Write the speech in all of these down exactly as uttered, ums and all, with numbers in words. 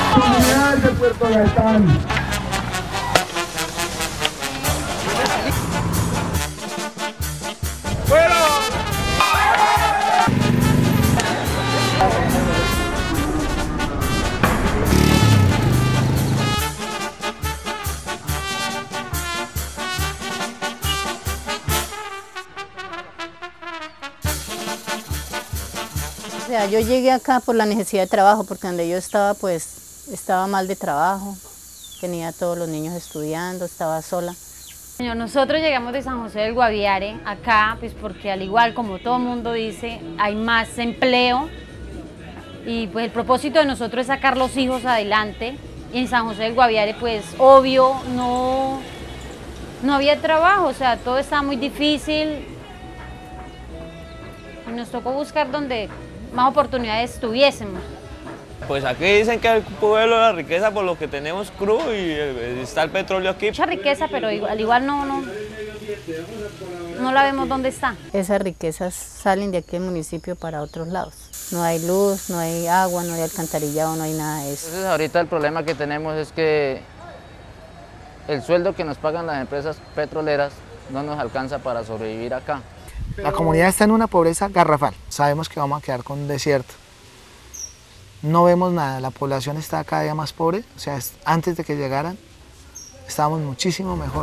Comunidad de Puerto Gaitán. O sea, yo llegué acá por la necesidad de trabajo, porque donde yo estaba, pues, estaba mal de trabajo, tenía a todos los niños estudiando, estaba sola. Nosotros llegamos de San José del Guaviare acá, pues porque al igual como todo el mundo dice, hay más empleo y pues el propósito de nosotros es sacar los hijos adelante. Y en San José del Guaviare, pues obvio, no, no había trabajo, o sea, todo estaba muy difícil y nos tocó buscar donde más oportunidades tuviésemos. Pues aquí dicen que el pueblo de la riqueza por lo que tenemos crudo y está el petróleo aquí. Mucha riqueza, pero igual, al igual no, no, no la vemos dónde está. Esas riquezas salen de aquí del municipio para otros lados. No hay luz, no hay agua, no hay alcantarillado, no hay nada de eso. Entonces ahorita el problema que tenemos es que el sueldo que nos pagan las empresas petroleras no nos alcanza para sobrevivir acá. La comunidad está en una pobreza garrafal, sabemos que vamos a quedar con un desierto. No vemos nada, la población está cada día más pobre, o sea, antes de que llegaran estábamos muchísimo mejor.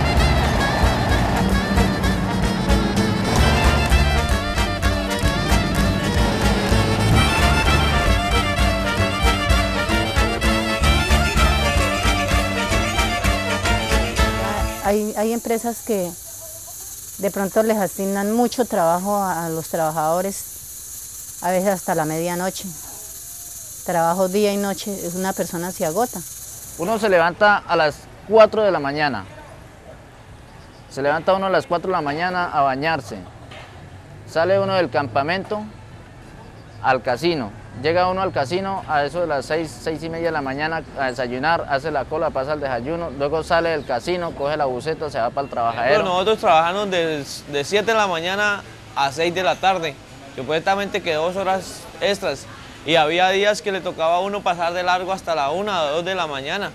Hay, hay empresas que de pronto les asignan mucho trabajo a, a los trabajadores, a veces hasta la medianoche. Trabajo día y noche, una persona se agota. Uno se levanta a las cuatro de la mañana. Se levanta uno a las cuatro de la mañana a bañarse. Sale uno del campamento al casino. Llega uno al casino a eso de las seis, seis y media de la mañana a desayunar, hace la cola, pasa el desayuno, luego sale del casino, coge la buseta, se va para el trabajadero. Pero nosotros trabajamos de, de siete de la mañana a seis de la tarde, supuestamente que dos horas extras. Y había días que le tocaba a uno pasar de largo hasta la una o dos de la mañana.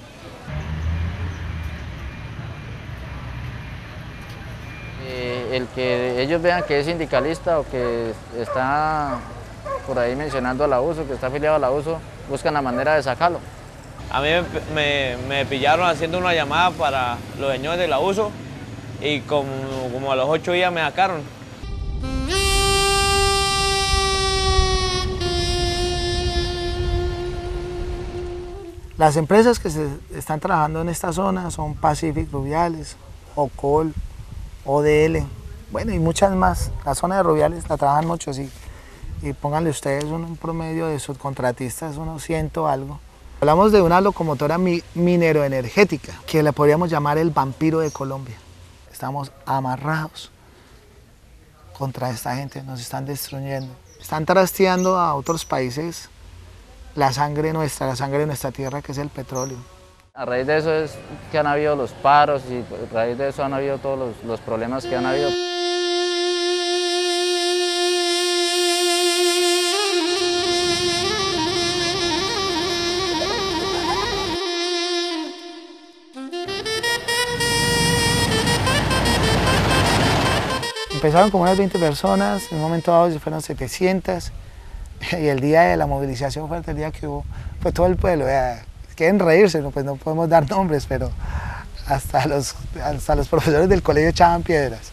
Eh, el que ellos vean que es sindicalista o que está por ahí mencionando al abuso, que está afiliado al abuso, buscan la manera de sacarlo. A mí me, me, me pillaron haciendo una llamada para los señores del abuso y como, como a los ocho días me sacaron. Las empresas que se están trabajando en esta zona son Pacific Rubiales, Ocol, O D L, bueno, y muchas más. La zona de Rubiales la trabajan mucho, sí. Y pónganle ustedes un, un promedio de subcontratistas, unos ciento algo. Hablamos de una locomotora mi, mineroenergética, que la podríamos llamar el vampiro de Colombia. Estamos amarrados contra esta gente, nos están destruyendo. Están trasteando a otros países la sangre nuestra, la sangre de nuestra tierra, que es el petróleo. A raíz de eso es que han habido los paros y a raíz de eso han habido todos los, los problemas que han habido. Empezaron como unas veinte personas, en un momento dado se fueron setecientas. Y el día de la movilización fue el día que hubo, fue todo el pueblo, vea, quieren reírse, no, pues no podemos dar nombres, pero hasta los, hasta los profesores del colegio echaban piedras.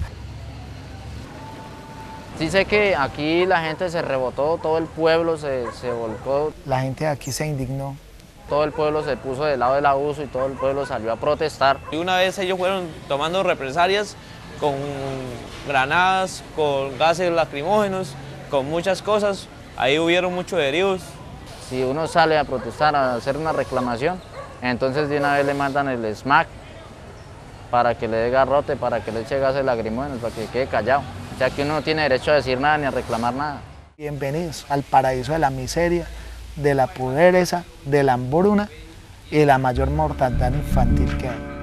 Sí sé que aquí la gente se rebotó, todo el pueblo se, se volcó. La gente de aquí se indignó. Todo el pueblo se puso del lado del abuso y todo el pueblo salió a protestar. Y una vez ellos fueron tomando represalias con granadas, con gases lacrimógenos, con muchas cosas. Ahí hubieron muchos heridos. Si uno sale a protestar, a hacer una reclamación, entonces de una vez le mandan el SMAC para que le dé garrote, para que le eche gases lacrimógenos, para que quede callado. O sea que uno no tiene derecho a decir nada ni a reclamar nada. Bienvenidos al paraíso de la miseria, de la pobreza, de la hambruna y de la mayor mortandad infantil que hay.